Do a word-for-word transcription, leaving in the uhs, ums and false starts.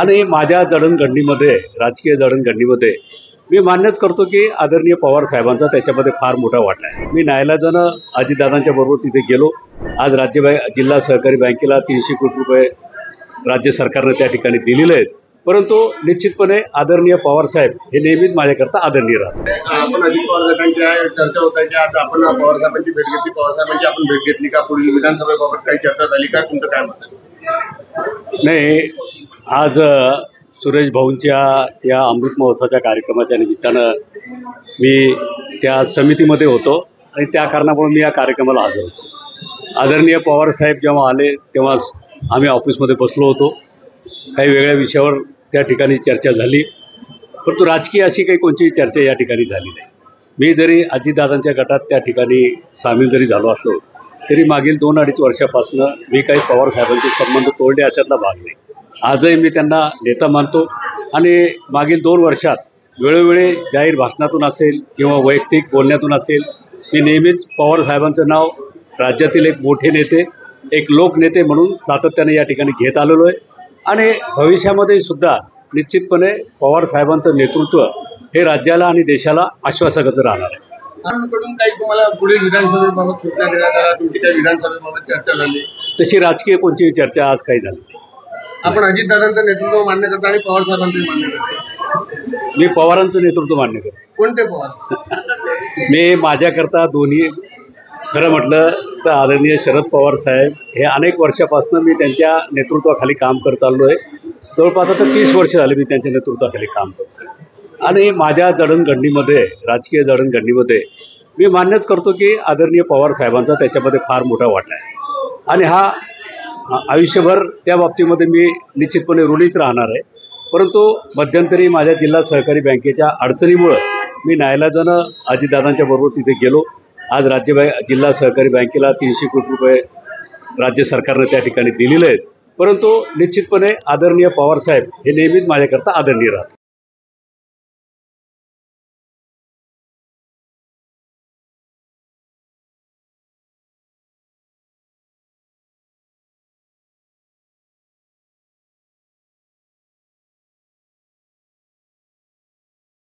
आणि माझ्या जडणघडणीमध्ये राजकीय जडणघडणीमध्ये मी मान्यच करतो की आदरणीय पवार साहेबांचा त्याच्यामध्ये फार मोठा वाटा आहे। मी न्यायालयानं अजितदादांच्या बरोबर तिथे गेलो। आज राज्य बँक जिल्हा सहकारी बँकेला तीनशे कोटी रुपये राज्य सरकारने त्या ठिकाणी दिलेले आहेत, परंतु निश्चितपणे आदरणीय पवार साहेब हे नेहमीच माझ्याकरता आदरणीय राहतात। आपण अजित पवार गटांच्या चर्चा होत आहे की आज आपण पवार साहेबांची भेट घेतली, पवार साहेबांची आपण भेट घेतली का? पुढील विधानसभेबाबत काही चर्चा झाली का? तुमचं काय मत आहे? नाही, आज सुरेश भाऊंच्या या अमृत महोत्सवाच्या कार्यक्रमाच्या निमित्तानं मी त्या समितीमध्ये होतो आणि त्या कारणामुळे मी या कार्यक्रमाला हजर होतो। आदरणीय पवार साहेब जेव्हा आले तेव्हा आम्ही ऑफिसमध्ये बसलो होतो। काही वेगळ्या विषयावर त्या ठिकाणी चर्चा झाली, परंतु राजकीय अशी काही कोणतीही चर्चा या ठिकाणी झाली नाही। मी जरी अजितदादांच्या गटात त्या ठिकाणी सामील जरी झालो असलो तरी मागील दोन अडीच वर्षापासून मी काही पवार साहेबांचे संबंध तोडले अशातला भाग नाही। आजही मी त्यांना नेता मानतो आणि मागील दोन वर्षात वेळोवेळी जाहीर भाषणातून असेल किंवा वैयक्तिक बोलण्यातून असेल मी नेहमीच पवार साहेबांचं नाव राज्यातील एक मोठे नेते, एक लोकनेते म्हणून सातत्याने या ठिकाणी घेत आलेलो आहे आणि भविष्यामध्ये सुद्धा निश्चितपणे पवार साहेबांचं नेतृत्व हे राज्याला आणि देशाला आश्वासकच राहणार आहे। कडून काही तुम्हाला पुढील विधानसभेबाबत सूचना देण्यात आल्या, तुमची काही विधानसभेबाबत चर्चा झाली? तशी राजकीय कोणतीही चर्चा आज काही झाली नाही। आपण अजितदादांचं नेतृत्व मान्य करता आणि पवार साहेबांचं मान्य करतो? मी पवारांचं नेतृत्व मान्य करतो। कोणते पवार? मी माझ्याकरता दोन्ही खरं म्हटलं तर आदरणीय शरद पवार साहेब हे अनेक वर्षापासून मी त्यांच्या नेतृत्वाखाली काम करत आलो आहे। जवळपास आता तीस वर्ष झाले मी त्यांच्या नेतृत्वाखाली काम करतो आणि माझ्या जडणघडणीमध्ये राजकीय जडणघडणीमध्ये मी मान्यच करतो की आदरणीय पवार साहेबांचा त्याच्यामध्ये फार मोठा वाटा आहे आणि हा आयुष्यभर त्या बाबतीमध्ये मी निश्चितपणे ऋणीच राहणार आहे। परंतु मध्यंतरी माझ्या जिल्हा सहकारी बँकेच्या अडचणीमुळं मी न्यायालयानं अजितदादांच्या बरोबर तिथे गेलो। आज राज्य बँक जिल्हा सहकारी बँकेला तीनशे कोटी रुपये राज्य सरकारने त्या ठिकाणी दिलेले आहेत, परंतु निश्चितपणे आदरणीय पवार साहेब हे नेहमीच माझ्याकरता आदरणीय राहतात।